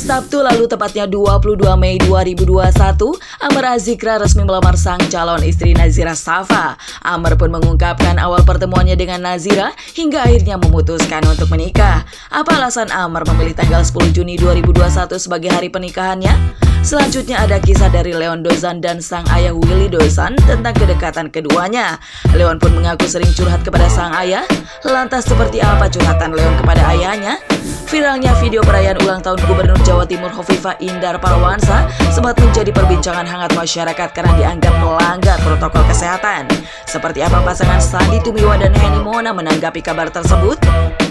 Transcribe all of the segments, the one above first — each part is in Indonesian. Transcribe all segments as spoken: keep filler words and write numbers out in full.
Sabtu lalu, tepatnya dua puluh dua Mei dua ribu dua puluh satu, Amr Azikra resmi melamar sang calon istri Nazira Safa. Amr pun mengungkapkan awal pertemuannya dengan Nazira hingga akhirnya memutuskan untuk menikah. Apa alasan Amr memilih tanggal sepuluh Juni dua ribu dua puluh satu sebagai hari pernikahannya? Selanjutnya ada kisah dari Leon Dozan dan sang ayah Willy Dozan tentang kedekatan keduanya. Leon pun mengaku sering curhat kepada sang ayah. Lantas seperti apa curhatan Leon kepada ayahnya? Viralnya video perayaan ulang tahun Gubernur Jawa Timur Hovifah Indar Parawansa sempat menjadi perbincangan hangat masyarakat karena dianggap melanggar protokol kesehatan. Seperti apa pasangan Sandy Tumiwa dan Henny Mona menanggapi kabar tersebut?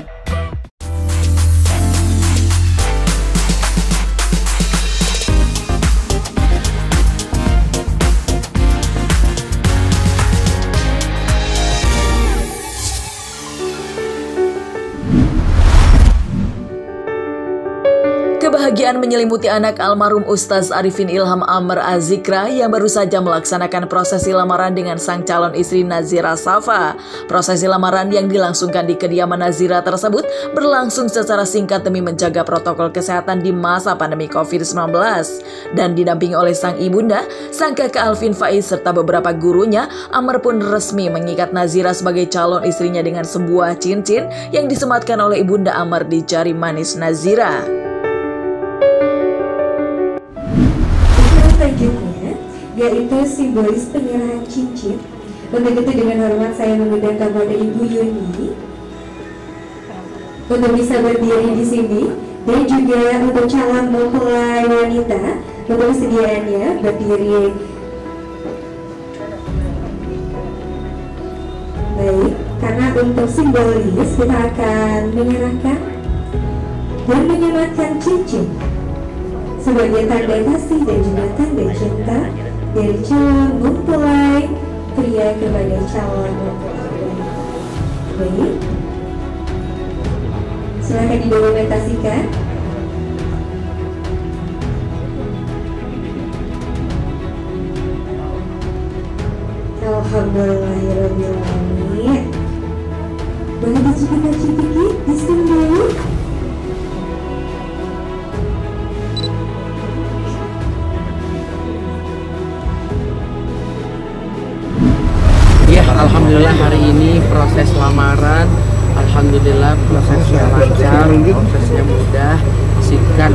Kebahagiaan menyelimuti anak almarhum Ustaz Arifin Ilham Amr Azikra yang baru saja melaksanakan prosesi lamaran dengan sang calon istri Nazira Safa. Prosesi lamaran yang dilangsungkan di kediaman Nazira tersebut berlangsung secara singkat demi menjaga protokol kesehatan di masa pandemi covid sembilan belas. Dan didampingi oleh sang ibunda, sang kakak Alvin Faiz serta beberapa gurunya, Amr pun resmi mengikat Nazira sebagai calon istrinya dengan sebuah cincin yang disematkan oleh ibunda Amr di jari manis Nazira. Selanjutnya, yaitu simbolis penyerahan cincin. Untuk itu dengan hormat saya mengundang kepada Ibu Yuni untuk bisa berdiri di sini, dan juga untuk calon mempelai wanita untuk kesediaannya berdiri. Baik, karena untuk simbolis kita akan menyerahkan dan menyematkan cincin sebagai tanda kasih dan juga tanda cinta dari calon mempelai pria kepada calon mempelai wanita. Baik, silakan didokumentasikan. Alhamdulillahirobbilalamin. Boleh dicipika-cipiki di sini dulu. Alhamdulillah hari ini proses lamaran, alhamdulillah prosesnya lancar, prosesnya mudah, singkat.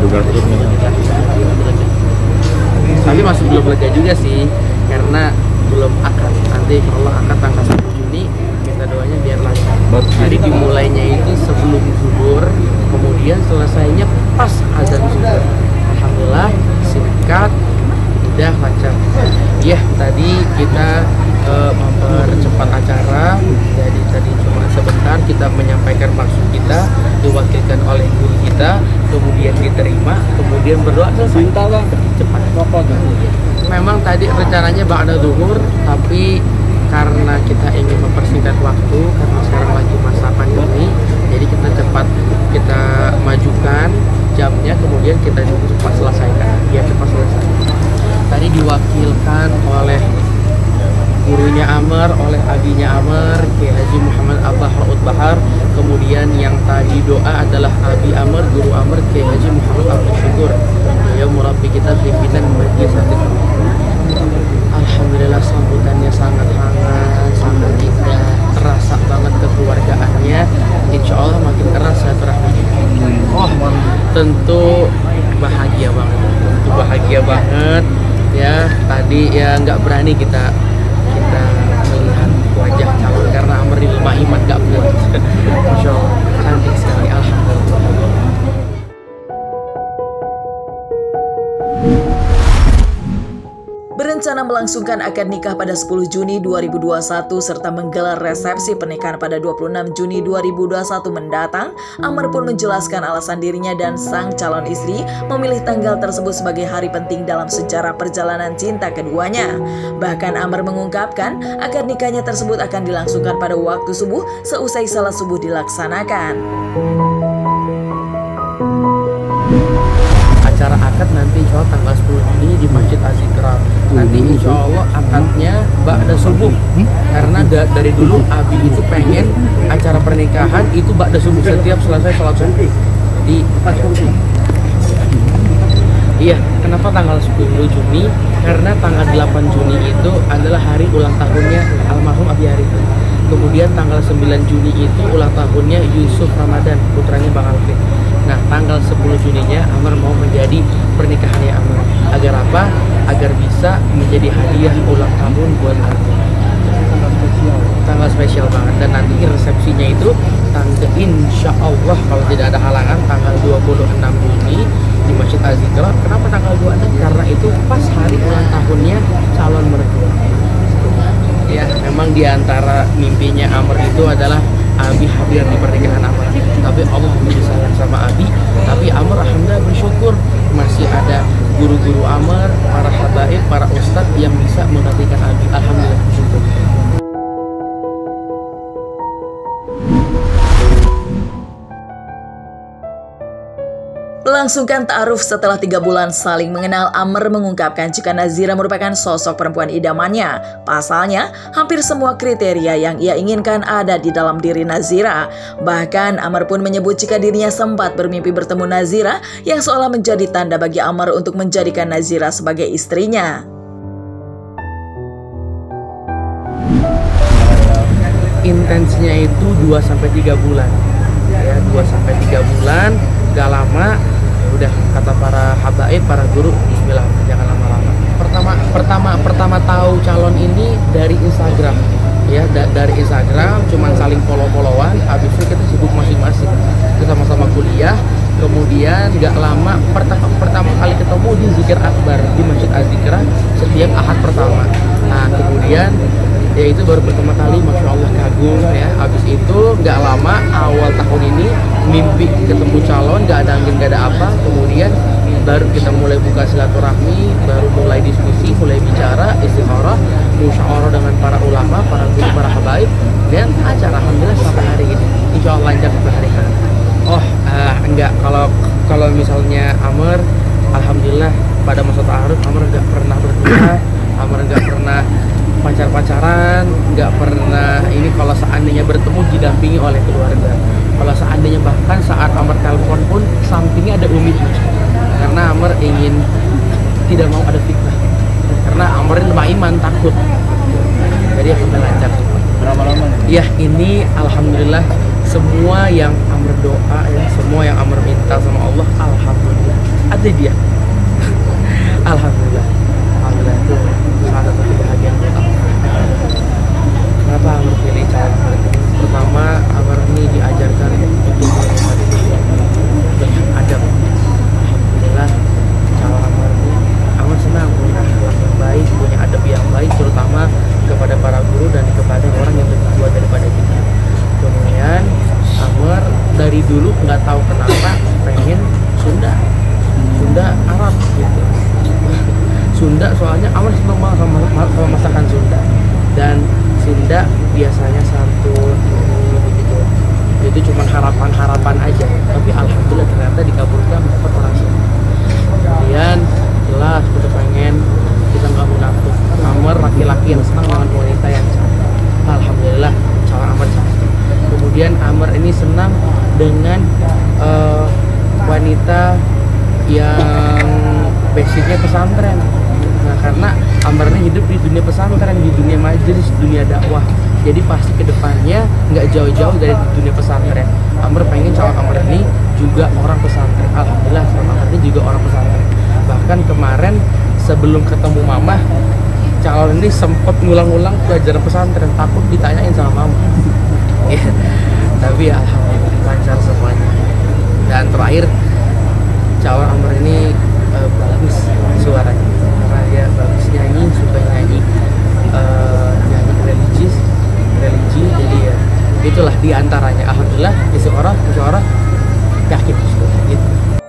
Tapi masih belum lega juga sih, karena belum akad. Nanti kalau akad tanggal satu Juni, kita doanya biar lancar. Jadi dimulainya itu sebelum zuhur, kemudian selesainya pas azan zuhur. Alhamdulillah singkat, mudah, lancar. Ya, tadi kita uh, mempercepat acara, jadi tadi cuma sebentar kita menyampaikan maksud kita, diwakilkan oleh guru kita, kemudian diterima, kemudian berdoa selesai. Cepat. Memang tadi rencananya ba'da zuhur, tapi karena kita ingin mempersingkat waktu, karena sekarang lagi masa pandemi, jadi kita cepat kita majukan jamnya, kemudian kita cepat selesaikan, biar cepat selesai. Tadi diwakilkan oleh gurunya Amr, oleh abinya Amr, Kiai Haji Muhammad Abbah Raud Bahar. Kemudian yang tadi doa adalah abi Amr, guru Amr, Kiai Haji Muhammad Abdul Syukur. Beliau murabi kita pimpinan Majelis Hatim. Alhamdulillah sambutannya sangat hangat, sangat indah, terasa banget kekeluargaannya. Insya Allah makin erat silaturahminya. Oh, tentu bahagia banget, tentu bahagia banget. Ya, tadi ya nggak berani kita kita melihat wajah calon karena Amr di lemah iman nggak buat. Masya Allah, cantik sekali, alhamdulillah. Berencana melangsungkan akad nikah pada sepuluh Juni dua ribu dua puluh satu serta menggelar resepsi pernikahan pada dua puluh enam Juni dua ribu dua puluh satu mendatang. Amr pun menjelaskan alasan dirinya dan sang calon istri memilih tanggal tersebut sebagai hari penting dalam sejarah perjalanan cinta keduanya. Bahkan Amr mengungkapkan akad nikahnya tersebut akan dilangsungkan pada waktu subuh seusai salat subuh dilaksanakan. Acara akad nanti insya Allah tanggal sepuluh Juni di Masjid Azikra. Nanti insya Allah akadnya ba'da subuh, karena da dari dulu Abi itu pengen acara pernikahan itu ba'da subuh, setiap selesai sholat subuh di Iya, kenapa tanggal sepuluh Juni? Karena tanggal delapan Juni itu adalah hari ulang tahunnya almarhum Abi Arif. Kemudian tanggal sembilan Juni itu ulang tahunnya Yusuf Ramadan, putranya Bang Alvin. Nah, tanggal sepuluh Juninya Amr mau menjadi pernikahannya Amr. Agar apa? Agar bisa menjadi hadiah ulang tahun buat Amr. Tanggal spesial banget. Dan nanti resepsinya itu tanggal insya Allah kalau tidak ada halangan tanggal dua puluh enam Juni di Masjid Az-Zikra. Kenapa tanggal dua puluh enam? Karena itu pas hari ulang tahunnya calon mertua. Ya, memang diantara mimpinya Amr itu adalah Abi hadir di pernikahan Amr. Tapi Allah lebih sayang sama Abi. Tapi Amr alhamdulillah bersyukur masih ada guru-guru Amr, para habaib, para ustadz yang bisa menggantikan Abi. Alhamdulillah bersyukur. Melangsungkan ta'aruf setelah tiga bulan saling mengenal, Amr mengungkapkan jika Nazira merupakan sosok perempuan idamannya. Pasalnya, hampir semua kriteria yang ia inginkan ada di dalam diri Nazira. Bahkan, Amr pun menyebut jika dirinya sempat bermimpi bertemu Nazira, yang seolah menjadi tanda bagi Amr untuk menjadikan Nazira sebagai istrinya. Intensinya itu dua sampai tiga bulan. Ya, dua sampai tiga bulan, gak lama. Udah kata para habaib, para guru, bismillah, jangan lama-lama. Pertama pertama pertama tahu calon ini dari Instagram. Ya, da dari Instagram cuman saling follow-followan, habis itu kita sibuk masing-masing. Kita sama-sama kuliah, kemudian gak lama pertama pertama kali ketemu di zikir akbar di Masjid Az-Zikra setiap Ahad pertama. Nah, kemudian ya itu baru pertama kali, masya Allah kagum ya. Habis itu nggak lama awal tahun ini mimpi ketemu calon, nggak ada angin nggak ada apa. Kemudian baru kita mulai buka silaturahmi, baru mulai diskusi, mulai bicara, istikharah, musyawarah dengan para ulama, para guru, para habaib, dan acara alhamdulillah sampai hari ini insya Allah lancar sampai hari ini. Oh uh, enggak, kalau kalau misalnya Amr alhamdulillah pada masa ta'aruf Amr nggak pernah berdua, Amr nggak pernah pacar-pacaran, nggak pernah ini. Kalau seandainya bertemu didampingi oleh keluarga, kalau seandainya bahkan saat Amr telepon pun sampingnya ada Umi, karena Amr ingin tidak mau ada fitnah, karena Amr ini lemah iman, takut. Jadi alhamdulillah lancar. Berapa lama? Ya, ini alhamdulillah semua yang Amr doa ya, semua yang Amr minta sama Allah, alhamdulillah ada dia. Alhamdulillah, alhamdulillah itu salah satu kebahagiaan buat aku. Kenapa Amr pilih calon Amr ini? Pertama, Amr ini diajarkan untuk menghormati dengan adab. Alhamdulillah, calon Amr ini Amr senang punya akhlak yang baik, punya adab yang baik, terutama kepada para guru dan kepada orang yang lebih tua daripada kita. Kemudian Amr dari dulu nggak tahu kenapa pengen Sunda, Sunda Arab gitu. Sunda soalnya Amr senang banget sama, sama masakan Sunda, dan Sunda biasanya santun begitu. Itu cuma harapan-harapan aja, tapi alhamdulillah ternyata dikabulkan dapat orang Sunda. Kemudian jelas kita pengen, kita nggak munafik, Amr laki-laki yang senang dengan wanita yang cantik. Alhamdulillah calon Amr cantik. Kemudian Amr ini senang dengan uh, wanita yang basicnya pesantren. Nah, karena Amr ini hidup di dunia pesantren, di dunia majelis, dunia dakwah. Jadi pasti kedepannya nggak jauh-jauh dari dunia pesantren. Amr pengen calon Amr ini juga orang pesantren. Alhamdulillah calon Amr ini juga orang pesantren. Bahkan kemarin sebelum ketemu Mama, calon ini sempat ngulang-ulang pelajaran pesantren, takut ditanyain sama Mama. Ya, tapi ya alhamdulillah lancar semuanya. Dan terakhir, calon Amr ini uh, bagus suaranya, karena dia bagus nyanyi, suka nyanyi, uh, nyanyi religius, religi. Jadi ya itulah diantaranya. Alhamdulillah, istikharah, musyawarah, yakin gitu.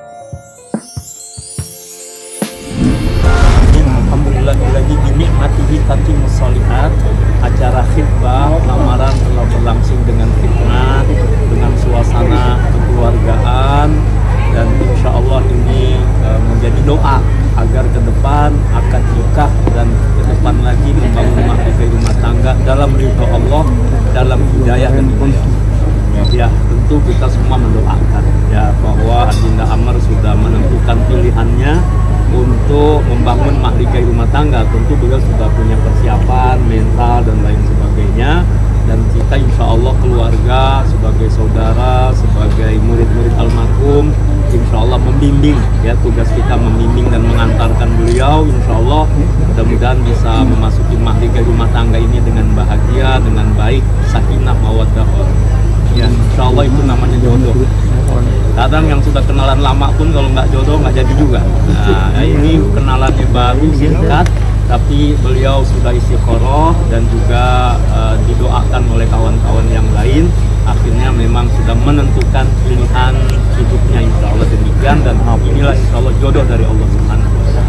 Alhamdulillah lagi binikmatihi tatimmus sholihat. Acara khitbah lamaran telah berlangsung dengan khidmat, dengan suasana kekeluargaan, dan insya Allah ini e, menjadi doa agar ke depan akad nikah dan ke depan lagi membangun rumah tangga dalam ridho Allah, dalam hidayah dan petunjuk. Ya, tentu kita semua mendoakan ya bahwa Adinda Amr sudah menentukan pilihannya untuk membangun mahligai rumah tangga. Tentu beliau sudah punya persiapan mental dan lain sebagainya, dan kita insya Allah keluarga sebagai saudara, sebagai murid-murid almarhum, insya Allah membimbing, ya, tugas kita membimbing dan mengantarkan beliau, insya Allah mudah-mudahan bisa memasuki mahligai rumah tangga ini dengan bahagia, dengan baik, sakinah mawaddah. Ya, insya Allah itu namanya jodoh. Kadang yang sudah kenalan lama pun kalau nggak jodoh nggak jadi juga. Nah, ini kenalannya baru singkat, tapi beliau sudah istiqoroh dan juga uh, didoakan oleh kawan-kawan yang lain. Akhirnya memang sudah menentukan pilihan hidupnya, insya Allah demikian, dan inilah insya Allah jodoh dari Allah Subhanahu wa Ta'ala.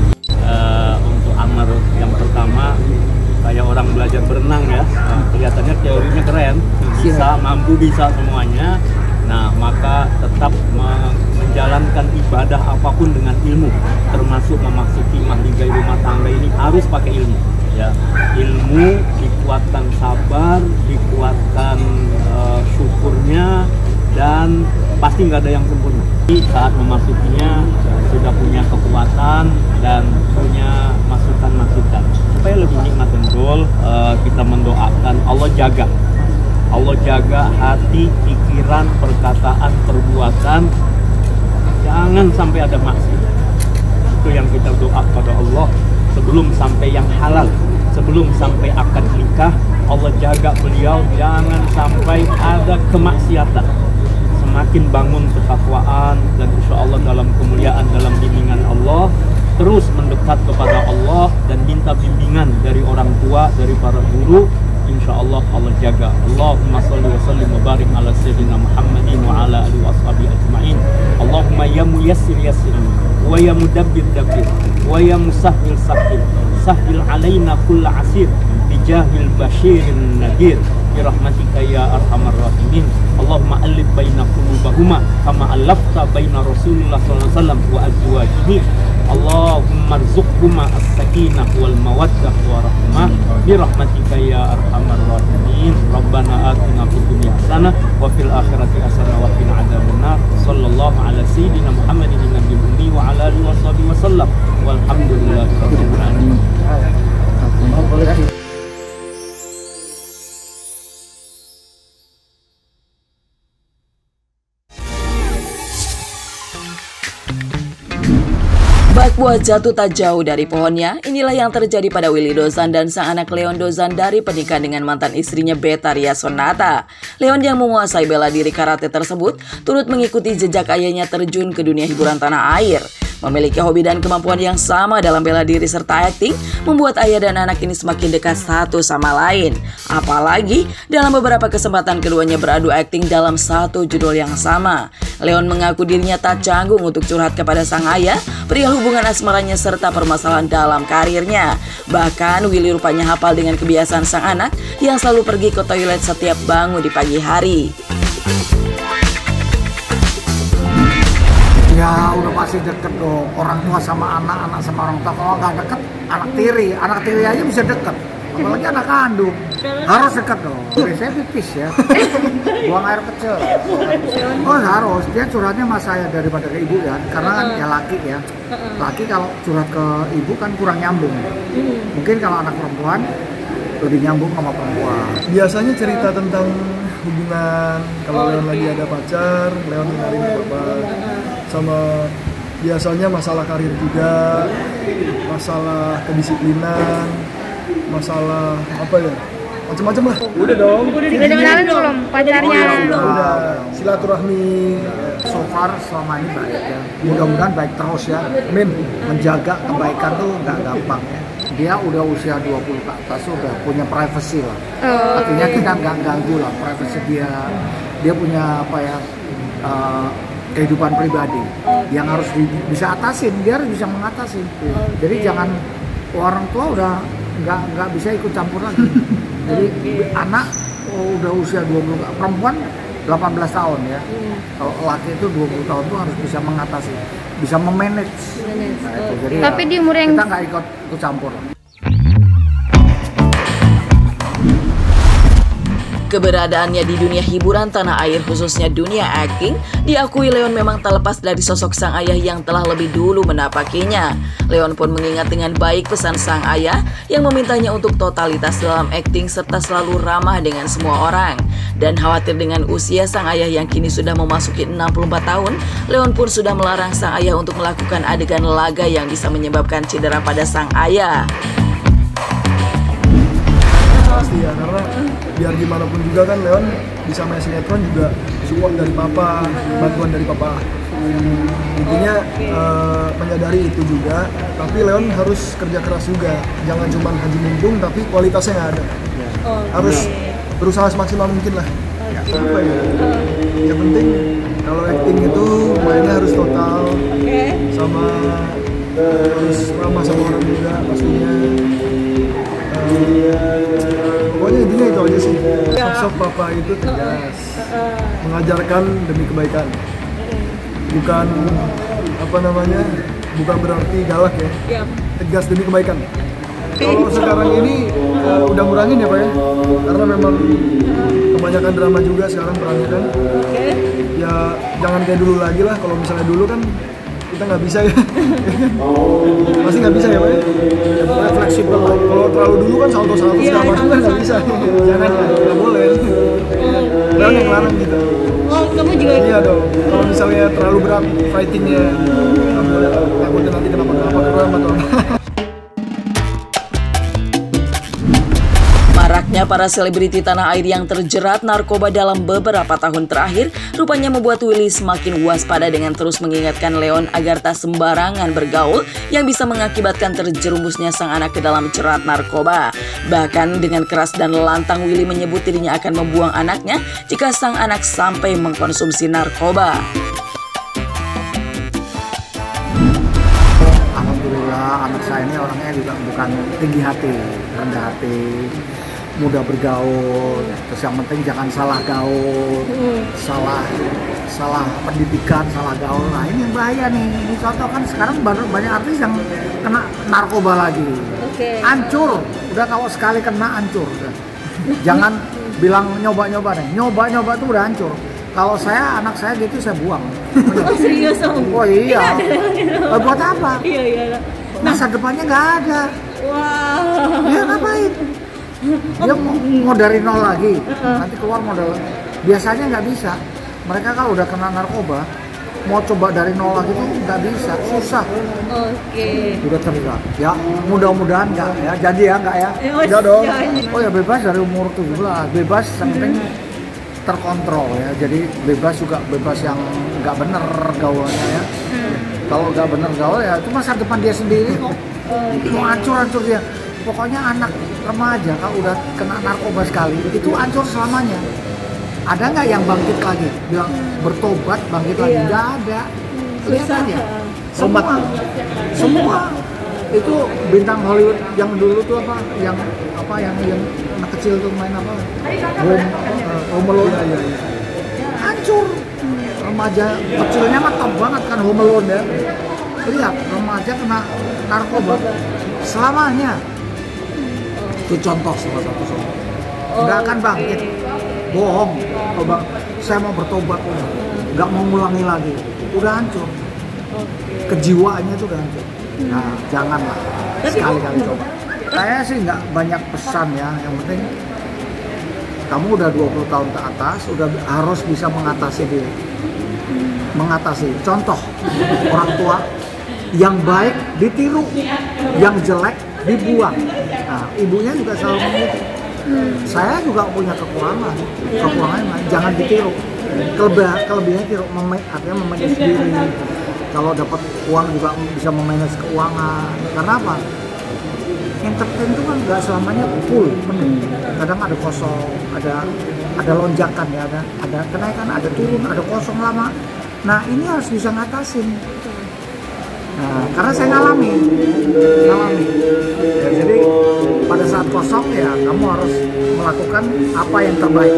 Uh, untuk Amar yang pertama, kayak orang belajar berenang ya, nah, kelihatannya teorinya keren, bisa, mampu, bisa semuanya. Nah, maka tetap menjalankan ibadah apapun dengan ilmu, termasuk memasuki mahligai rumah tangga ini harus pakai ilmu. Ya, ilmu dikuatkan sabar, dikuatkan uh, syukurnya, dan pasti nggak ada yang sempurna. Jadi saat memasukinya sudah punya kekuatan dan punya masukan-masukan supaya lebih nikmat dan betul. Uh, kita mendoakan Allah jaga. Allah jaga hati, pikiran, perkataan, perbuatan, jangan sampai ada maksiat. Itu yang kita doa kepada Allah sebelum sampai yang halal, sebelum sampai akad nikah. Allah jaga beliau jangan sampai ada kemaksiatan. Semakin bangun ketakwaan dan insya Allah dalam kemuliaan, dalam bimbingan Allah, terus mendekat kepada Allah dan minta bimbingan dari orang tua, dari para guru. Insya Allah Allah jaga. Allahumma salli wa sallim wa barik ala sayyidina Muhammadin wa ala alihi wa ashabihi ajma'in. Allahumma ya muyassir yassir wa ya mudabbir dabbir wa ya musahhil sahhil sahhil alaina kull asir bijahil basyirin nadir bi rahmatika ya arhamar rahimin. Allahumma alif baina qulubahuma kama allafta baina Rasulillah sallallahu alaihi wasallam wa azwajihi. Allahumma rzuqhuma as-sakinah wal mawaddah wa rahmah bi rahmatika ya arhamar rahimin. Rabbana atina fid dunya hasanah wa fil akhirati hasanah wa qina adzabannar. Sallallahu ala sayyidina Muhammadin nabiyil ummi wa ala alihi washabihi wasallam. Walhamdulillahi rabbil alamin. Bak buah jatuh tak jauh dari pohonnya, inilah yang terjadi pada Willy Dozan dan sang anak Leon Dozan dari pernikahan dengan mantan istrinya Betharia Sonata. Leon yang menguasai bela diri karate tersebut turut mengikuti jejak ayahnya terjun ke dunia hiburan tanah air. Memiliki hobi dan kemampuan yang sama dalam bela diri serta akting, membuat ayah dan anak ini semakin dekat satu sama lain. Apalagi dalam beberapa kesempatan keduanya beradu akting dalam satu judul yang sama. Leon mengaku dirinya tak canggung untuk curhat kepada sang ayah perihal hubungan asmaranya serta permasalahan dalam karirnya. Bahkan Willy rupanya hafal dengan kebiasaan sang anak yang selalu pergi ke toilet setiap bangun di pagi hari. Ya udah pasti deket dong, orang tua sama anak, anak sama orang tua. Kalau nggak deket, anak tiri, anak tiri aja bisa deket, apalagi anak kandung. Harus deket dong. Biasanya pipis ya, buang air kecil. Oh harus, dia curhatnya sama saya daripada ke ibu ya, karena kan ya laki ya. Laki kalau curhat ke ibu kan kurang nyambung. Mungkin kalau anak perempuan lebih nyambung sama perempuan. Biasanya cerita tentang hubungan, kalau Leon lagi ada pacar, Leon dengerin korban. Sama biasanya masalah karir juga, masalah kedisiplinan, masalah apa ya, macam-macam lah. Udah dong. Udah dikenalin belum pacarnya? Udah, udah, udah. Silaturahmi. So far selama ini baik ya. Mudah-mudahan baik terus ya. Amin. Menjaga kebaikan tuh nggak gampang ya. Dia udah usia dua puluh ke atas, udah punya privacy lah. Oh, artinya okay. Kita nggak ganggu lah privacy dia. Dia punya apa ya, uh, kehidupan pribadi okay. Yang harus di, bisa atasin, dia harus bisa mengatasi. Okay. Jadi jangan orang tua udah nggak nggak bisa ikut campur lagi. Jadi okay. Anak oh, udah usia dua puluh, perempuan delapan belas tahun ya. Hmm. Kalau laki itu dua puluh tahun tuh harus bisa mengatasi, bisa memanage. Nah, itu. Jadi tapi ya, di umur yang kita nggak ikut ikut campur. Keberadaannya di dunia hiburan tanah air khususnya dunia akting, diakui Leon memang tak lepas dari sosok sang ayah yang telah lebih dulu menapakinya. Leon pun mengingat dengan baik pesan sang ayah yang memintanya untuk totalitas dalam akting serta selalu ramah dengan semua orang. Dan khawatir dengan usia sang ayah yang kini sudah memasuki enam puluh empat tahun, Leon pun sudah melarang sang ayah untuk melakukan adegan laga yang bisa menyebabkan cedera pada sang ayah. Pasti ya, karena biar gimana pun juga kan Leon bisa main sinetron juga support dari papa, bantuan dari papa. Intinya uh, menyadari itu juga, tapi Leon harus kerja keras juga, jangan cuma haji mumpung tapi kualitasnya nggak ada. Harus berusaha semaksimal mungkin lah. Apa ya? Yang penting kalau acting itu mainnya harus total, sama harus ramah sama orang juga pastinya. Pokoknya intinya itu aja sih. Sosok papa itu tegas, mengajarkan demi kebaikan, bukan apa namanya, bukan berarti galak ya, tegas demi kebaikan. Kalau sekarang ini uh, udah ngurangin ya Pak ya, karena memang kebanyakan drama juga sekarang perannya kan. Ya jangan kayak dulu lagi lah. Kalau misalnya dulu kan kita nggak bisa ya, pasti nggak bisa ya Pak ya. Ya pokoknya fleksibel lah. Kalau terlalu dulu kan salto-salto segala macam kan nggak bisa. Jangan lah, nggak boleh. Leon yang larang gitu. Oh, kamu juga? Iya dong. Kalau misalnya terlalu berat fightingnya, nggak boleh. Takutnya nanti kenapa-kenapa kram atau. Maraknya para selebriti tanah air yang terjerat narkoba dalam beberapa tahun terakhir rupanya membuat Willy semakin waspada dengan terus mengingatkan Leon agar tak sembarangan bergaul yang bisa mengakibatkan terjerumusnya sang anak ke dalam jerat narkoba. Bahkan dengan keras dan lantang Willy menyebut dirinya akan membuang anaknya jika sang anak sampai mengkonsumsi narkoba. Alhamdulillah anak saya ini orangnya juga bukan tinggi hati, rendah hati, mudah bergaul, terus yang penting jangan salah gaul, hmm. salah salah pendidikan, salah gaul. Nah ini yang bahaya nih. Ini contoh kan sekarang baru banyak artis yang kena narkoba lagi, okay. Hancur. Udah kalau sekali kena hancur. Udah. Jangan bilang nyoba-nyoba deh, nyoba-nyoba tuh udah hancur. Kalau saya anak saya gitu saya buang. Oh serius om? Oh iya. Oh, buat apa? Iya iya. Masa depannya nggak ada. Wow. Dia ngapain? Dia mau, mau dari nol lagi, nanti keluar modal. Biasanya nggak bisa. Mereka kalau udah kena narkoba, mau coba dari nol lagi tuh nggak bisa, susah. Oke. Okay. Udah terlihat. Ya, mudah-mudahan nggak ya. Janji ya nggak ya? Enggak dong. Oh ya bebas dari umur tujuh belas. Bebas yang penting terkontrol ya. Jadi bebas juga bebas yang nggak bener gaulnya ya. Kalau nggak bener gaul ya itu masa depan dia sendiri kok. Mau hancur-hancur dia. Pokoknya anak remaja kalau udah kena narkoba sekali itu hancur selamanya. Ada nggak yang bangkit lagi? Bilang bertobat bangkit lagi? Iya. Nggak ada. Lihat aja. Semua, semua itu bintang Hollywood yang dulu tuh apa? Yang apa? Yang yang anak kecil tuh main apa? Home, uh, Home Alone. Ya, ya, ya. Hancur. Remaja kecilnya mah top banget kan Home Alone ya. Lihat remaja kena narkoba selamanya. Itu contoh salah satu contoh. Nggak akan bangkit, bohong. Coba saya mau bertobat, nggak mau ngulangi lagi, udah hancur. Kejiwaannya itu udah hancur. Nah, janganlah sekali-kali coba. Saya sih nggak banyak pesan ya, yang penting kamu udah dua puluh tahun ke atas, udah harus bisa mengatasi diri. Mengatasi. Contoh orang tua yang baik ditiru, yang jelek dibuang. Nah, ibunya juga selalu mengingat. Hmm. Saya juga punya kekurangan, kekurangan jangan ditiru. Kelebihan, kelebihannya tiru, artinya memanage diri. Kalau dapat uang juga bisa memanage keuangan. Karena apa? Entertain itu kan nggak selamanya full penuh. Kadang ada kosong, ada ada lonjakan ya, ada ada kenaikan, ada turun, ada kosong lama. Nah ini harus bisa ngatasin. Nah, karena saya ngalami, ngalami. Ya, jadi pada saat kosong ya kamu harus melakukan apa yang terbaik.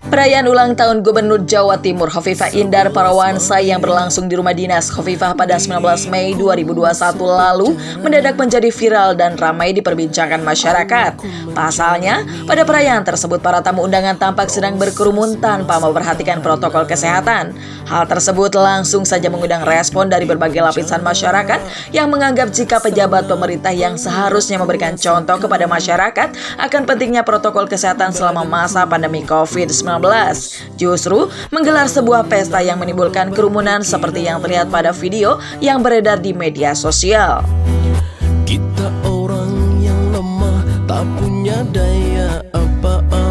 Perayaan ulang tahun Gubernur Jawa Timur Khofifah Indar Parawansa yang berlangsung di rumah dinas Khofifah pada sembilan belas Mei dua ribu dua puluh satu lalu mendadak menjadi viral dan ramai diperbincangkan masyarakat. Pasalnya, pada perayaan tersebut para tamu undangan tampak sedang berkerumun tanpa memperhatikan protokol kesehatan. Hal tersebut langsung saja mengundang respon dari berbagai lapisan masyarakat yang menganggap jika pejabat pemerintah yang seharusnya memberikan contoh kepada masyarakat akan pentingnya protokol kesehatan selama masa pandemi covid sembilan belas, justru menggelar sebuah pesta yang menimbulkan kerumunan seperti yang terlihat pada video yang beredar di media sosial. Kita orang yang lemah tak punya daya apa-apa.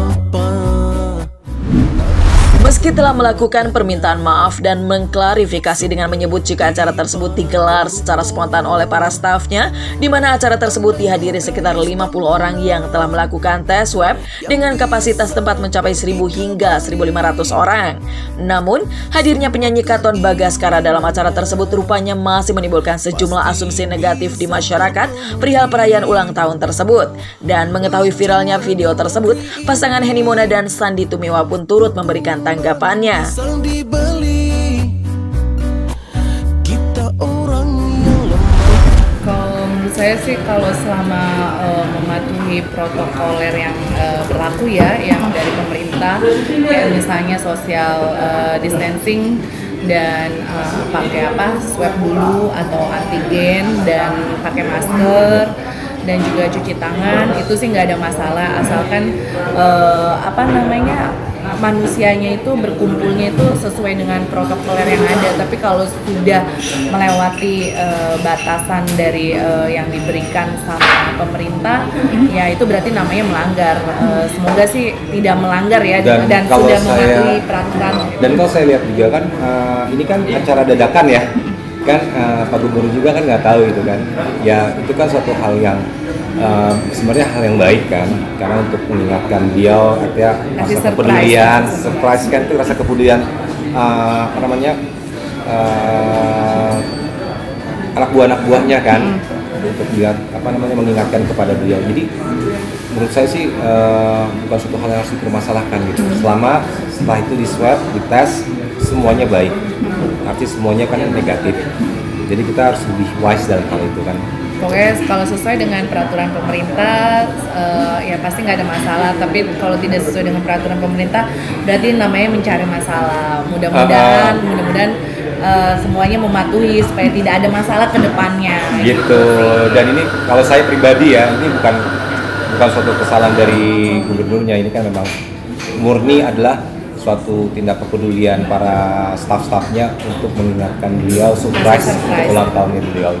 Meski telah melakukan permintaan maaf dan mengklarifikasi dengan menyebut jika acara tersebut digelar secara spontan oleh para stafnya, di mana acara tersebut dihadiri sekitar lima puluh orang yang telah melakukan tes swab dengan kapasitas tempat mencapai seribu hingga seribu lima ratus orang. Namun, hadirnya penyanyi Katon Bagaskara dalam acara tersebut rupanya masih menimbulkan sejumlah asumsi negatif di masyarakat perihal perayaan ulang tahun tersebut. Dan mengetahui viralnya video tersebut, pasangan Henny Mona dan Sandy Tumiwa pun turut memberikan tanggapan tanggapannya. Kalau menurut saya sih kalau selama uh, mematuhi protokoler yang uh, berlaku ya, yang dari pemerintah, kayak misalnya social uh, distancing dan uh, pakai apa swab dulu atau antigen dan pakai masker dan juga cuci tangan, itu sih nggak ada masalah asalkan uh, apa namanya manusianya itu berkumpulnya itu sesuai dengan protokoler yang ada. Tapi kalau sudah melewati uh, batasan dari uh, yang diberikan sama pemerintah, ya itu berarti namanya melanggar. Uh, semoga sih tidak melanggar ya, dan, dan sudah mematuhi peraturan. Dan kalau saya lihat juga kan uh, ini kan acara dadakan ya, kan uh, Pak Gubernur juga kan nggak tahu itu kan. Ya itu kan suatu hal yang Uh, sebenarnya hal yang baik kan, karena untuk mengingatkan beliau artinya rasa kepedulian, surprise kan itu rasa kepedulian uh, apa namanya uh, anak buah anak buahnya kan, hmm. untuk lihat apa namanya mengingatkan kepada beliau. Jadi menurut saya sih uh, bukan suatu hal yang harus dipermasalahkan gitu. Selama setelah itu di swab, dites semuanya baik, artinya semuanya kan negatif. Jadi kita harus lebih wise dalam hal itu kan. Pokoknya kalau sesuai dengan peraturan pemerintah, uh, ya pasti nggak ada masalah. Tapi kalau tidak sesuai dengan peraturan pemerintah, berarti namanya mencari masalah. Mudah-mudahan, uh, mudah-mudahan uh, semuanya mematuhi supaya tidak ada masalah ke depannya. Gitu. gitu. Dan ini kalau saya pribadi ya, ini bukan bukan suatu kesalahan dari gubernurnya. Ini kan memang murni adalah suatu tindak kepedulian para staf-stafnya untuk mengingatkan beliau surprise untuk ulang tahunnya beliau.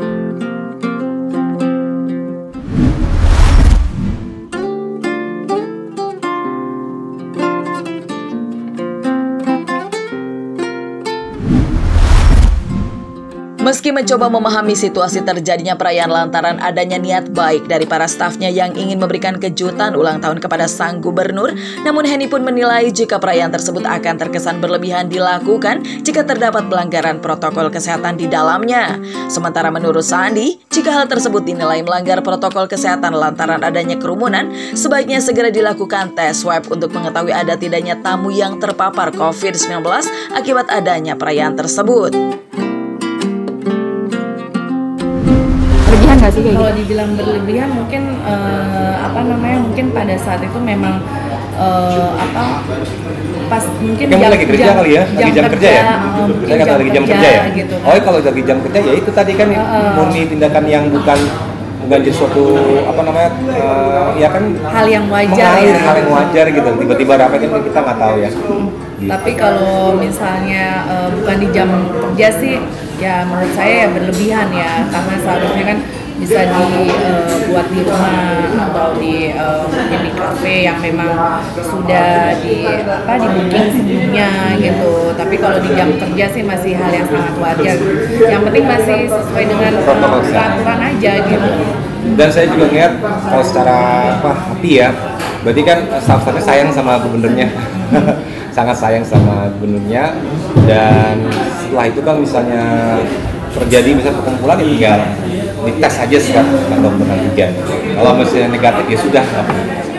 Meski mencoba memahami situasi terjadinya perayaan lantaran adanya niat baik dari para stafnya yang ingin memberikan kejutan ulang tahun kepada sang gubernur, namun Henny pun menilai jika perayaan tersebut akan terkesan berlebihan dilakukan jika terdapat pelanggaran protokol kesehatan di dalamnya. Sementara menurut Sandy, jika hal tersebut dinilai melanggar protokol kesehatan lantaran adanya kerumunan, sebaiknya segera dilakukan tes swab untuk mengetahui ada tidaknya tamu yang terpapar covid sembilan belas akibat adanya perayaan tersebut. Berlebihan nggak sih kayak gitu? Kalau dibilang berlebihan mungkin uh, apa namanya mungkin pada saat itu memang uh, apa pas mungkin jam, lagi kerja jam, kali ya, lagi jam, jam kerja, kerja ya. Um, Saya kata lagi jam kerja ya. Gitu, kan? Oh kalau lagi jam kerja ya itu tadi kan uh, murni tindakan yang bukan bukan jadi suatu apa namanya uh, ya kan hal yang wajar ya. Hal yang wajar gitu. Tiba-tiba ramai kan kita nggak tahu ya. Hmm. Gitu. Tapi kalau misalnya uh, bukan di jam kerja sih, ya menurut saya ya berlebihan ya, karena seharusnya kan bisa dibuat uh, di rumah atau di uh, mungkin di kafe yang memang sudah di apa di booking sebelumnya gitu. Tapi kalau di jam kerja sih masih hal yang sangat wajar. Yang penting masih sesuai dengan uh, peraturan aja gitu. Dan saya juga ngeliat kalau secara apa hati ya, berarti kan staff-staffnya sayang sama gubernurnya. Sangat sayang sama gubernurnya, dan setelah itu kan misalnya terjadi misalnya perkumpulan ya tinggal dites aja sekarang dengan dokter antigen. Kalau misalnya negatif ya sudah.